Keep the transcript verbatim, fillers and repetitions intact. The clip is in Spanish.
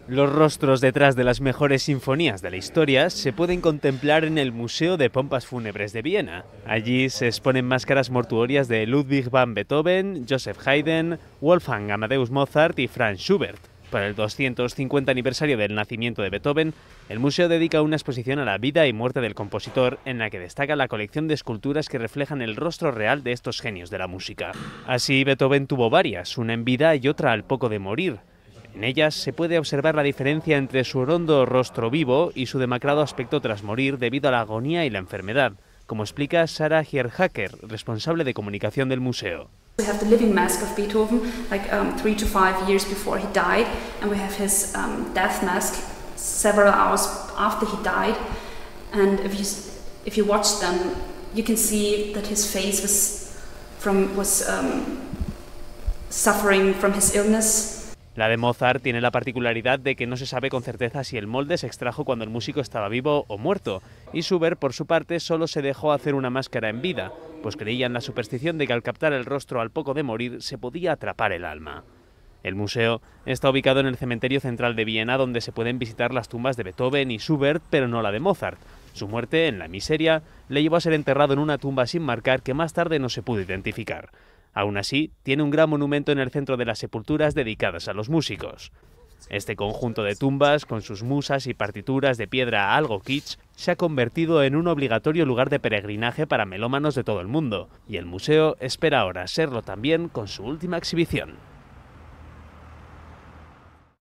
Los rostros detrás de las mejores sinfonías de la historia se pueden contemplar en el Museo de Pompas Fúnebres de Viena. Allí se exponen máscaras mortuorias de Ludwig van Beethoven, Joseph Haydn, Wolfgang Amadeus Mozart y Franz Schubert. Para el doscientos cincuenta aniversario del nacimiento de Beethoven, el museo dedica una exposición a la vida y muerte del compositor, en la que destaca la colección de esculturas que reflejan el rostro real de estos genios de la música. Así, Beethoven tuvo varias, una en vida y otra al poco de morir. En ellas se puede observar la diferencia entre su hondo rostro vivo y su demacrado aspecto tras morir debido a la agonía y la enfermedad, como explica Sarah Hierhacker, responsable de comunicación del museo. We have the living mask of Beethoven, like um, three to five years before he died, and we have his um, death mask several hours after he died. And if you if you watch them, you can see that his face was from was um, suffering from his illness. La de Mozart tiene la particularidad de que no se sabe con certeza si el molde se extrajo cuando el músico estaba vivo o muerto, y Schubert, por su parte, solo se dejó hacer una máscara en vida, pues creía en la superstición de que al captar el rostro al poco de morir se podía atrapar el alma. El museo está ubicado en el cementerio central de Viena, donde se pueden visitar las tumbas de Beethoven y Schubert, pero no la de Mozart. Su muerte, en la miseria, le llevó a ser enterrado en una tumba sin marcar que más tarde no se pudo identificar. Aún así, tiene un gran monumento en el centro de las sepulturas dedicadas a los músicos. Este conjunto de tumbas, con sus musas y partituras de piedra algo kitsch, se ha convertido en un obligatorio lugar de peregrinaje para melómanos de todo el mundo, y el museo espera ahora serlo también con su última exhibición.